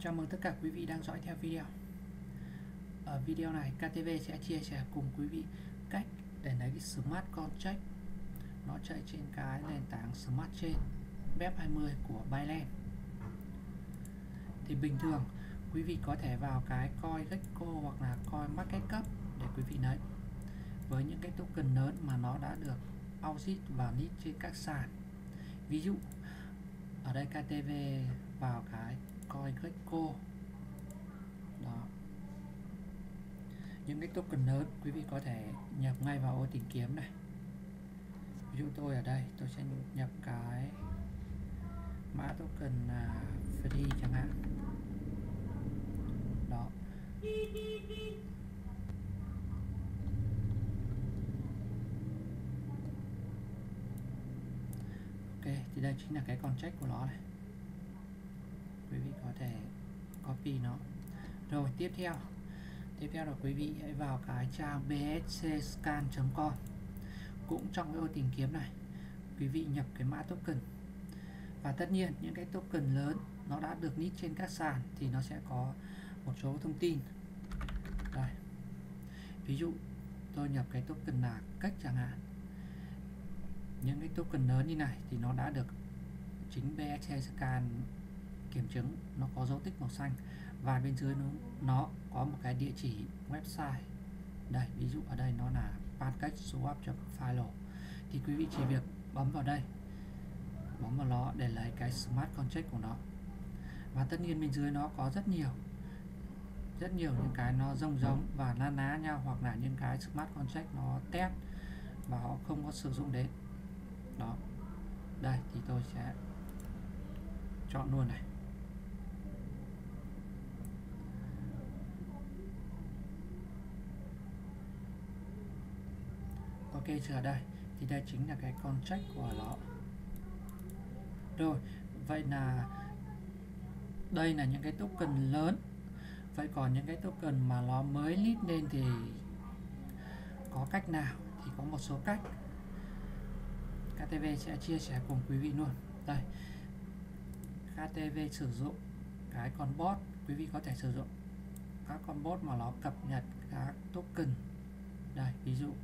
Chào mừng tất cả quý vị đang dõi theo video. Ở video này, KTV sẽ chia sẻ cùng quý vị cách để lấy cái Smart Contract nó chạy trên cái nền tảng Smart Chain BEP20 của Binance. Thì bình thường quý vị có thể vào cái coin Gecko hoặc là coin Market Cap để quý vị lấy với những cái token lớn mà nó đã được audit và list trên các sàn. Ví dụ ở đây KTV vào cái coin Gecko đó, những cái token lớn quý vị có thể nhập ngay vào ô tìm kiếm này. Ví dụ tôi ở đây tôi sẽ nhập cái mã token free chẳng hạn đó. Ok, thì đây chính là cái contract của nó này, quý vị có thể copy nó. Rồi tiếp theo là quý vị hãy vào cái trang bscscan.com. Cũng trong cái ô tìm kiếm này quý vị nhập cái mã token, và tất nhiên những cái token lớn nó đã được list trên các sàn thì nó sẽ có một số thông tin đây. Ví dụ tôi nhập cái token là cách chẳng hạn, những cái token lớn như này thì nó đã được chính bscscan kiểm chứng, nó có dấu tích màu xanh và bên dưới nó có một cái địa chỉ website đây. Ví dụ ở đây nó là pancakeswap.file thì quý vị chỉ việc bấm vào đây, bấm vào nó để lấy cái smart contract của nó. Và tất nhiên bên dưới nó có rất nhiều những cái nó giống và na ná nhau, hoặc là những cái smart contract nó test và họ không có sử dụng đến đó. Đây thì tôi sẽ chọn luôn này. Ok, giờ đây thì đây chính là cái contract của nó. Rồi, vậy là đây là những cái token lớn. Vậy còn những cái token mà nó mới list lên thì có cách nào? Thì có một số cách KTV sẽ chia sẻ cùng quý vị luôn. Đây, KTV sử dụng cái con bot. Quý vị có thể sử dụng các con bot mà nó cập nhật các token. Đây, ví dụ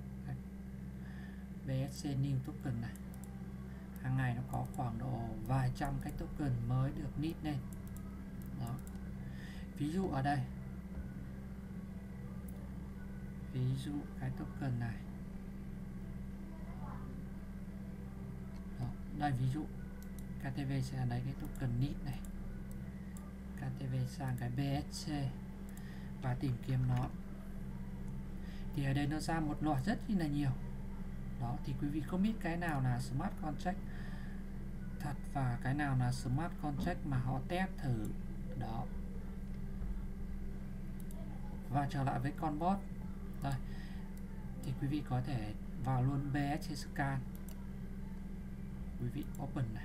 BSC New token này, hàng ngày nó có khoảng độ vài trăm cái token mới được list lên đó. Ví dụ ở đây, ví dụ cái token này đó. Đây ví dụ KTV sẽ lấy cái token list này, KTV sang cái BSC và tìm kiếm nó, thì ở đây nó ra một loạt rất là nhiều đó. Thì quý vị không biết cái nào là smart contract thật và cái nào là smart contract mà họ test thử đó. Và trở lại với con bot đây, thì quý vị có thể vào luôn BSC scan, quý vị open này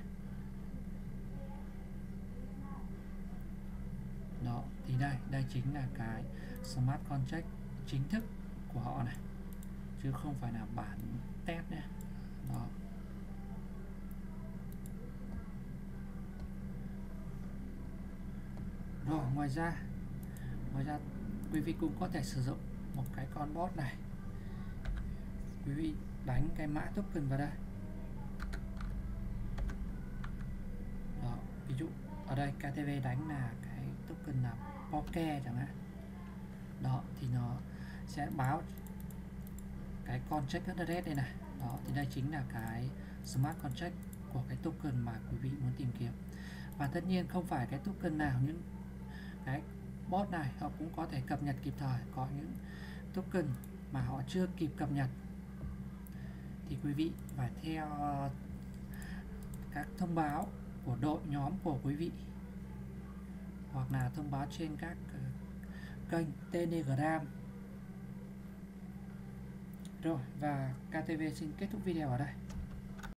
đó. Thì đây chính là cái smart contract chính thức của họ này, chứ không phải là bản test nữa đó. Rồi ngoài ra quý vị cũng có thể sử dụng một cái con bot này. Quý vị đánh cái mã token vào đây đó. Ví dụ ở đây KTV đánh là cái token là Poke chẳng hạn đó, thì nó sẽ báo cái contract address đây này đó. Thì đây chính là cái smart contract của cái token mà quý vị muốn tìm kiếm. Và tất nhiên không phải cái token nào, những cái bot này họ cũng có thể cập nhật kịp thời. Có những token mà họ chưa kịp cập nhật thì quý vị phải theo các thông báo của đội nhóm của quý vị, hoặc là thông báo trên các kênh Telegram. Rồi, và KTV xin kết thúc video ở đây.